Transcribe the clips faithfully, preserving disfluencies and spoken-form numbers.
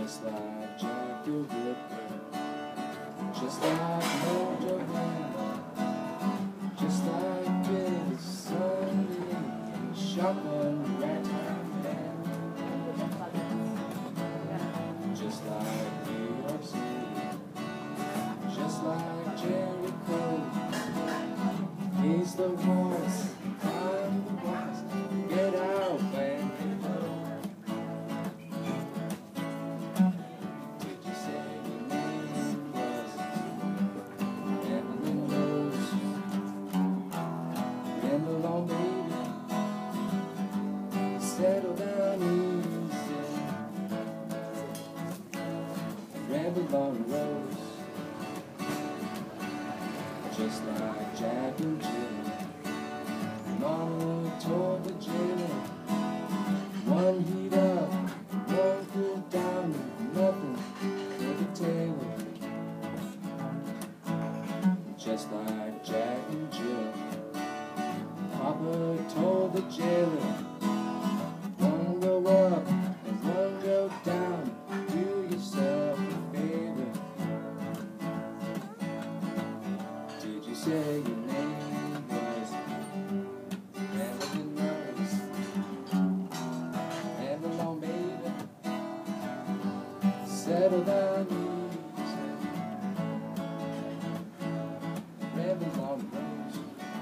just like Jack the Ripper, just like Mojo Man, just like Billy Sunday and Shotgun Ragtime Band, just like New York City, just like Jericho. He's the voice, I'm the voice. Get out, man. Did you say your name was Evelyn Rose? Ramble on, baby. Settle down easy. Ramble on, Rose. Just like Jack and Jill, Mama told the jailer, one heat up, one cool down, nothing for the tailor. Just like Jack and Jill, Papa told the jailer, one go up and one go down, do yourself a favor. Did you say your name was Evelyn Rose? Ramble on, baby. Settle down easy. Ramble on, Rose.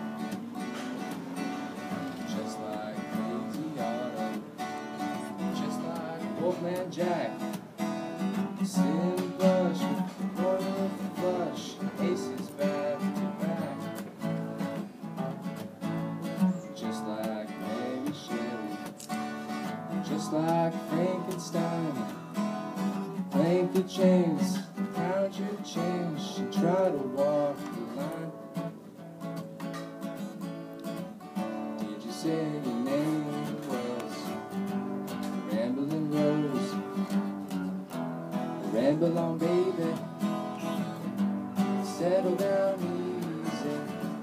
Just like Crazy Otto, just like Wolfman Jack. Sin Bush with Royal Flush, aces back to back. Just like Mary Shelley, just like Frankenstein. Clank the chains, count your change, and try to walk the line. Did you say your name was Ramblin' Rose? Ramble on, baby. Settle down easy.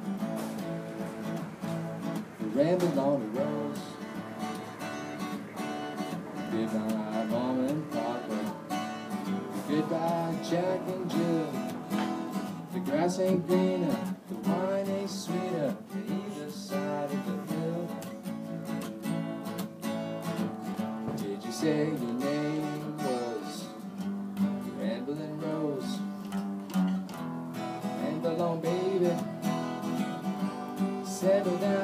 Ramble on the rose. Goodbye, Mama and Papa. Goodbye, Jack and Jill. The grass ain't greener, the wine ain't sweeter than either side of the hill. Did you say your name was Ramblin' Rose? Ramble on, baby. Settle down.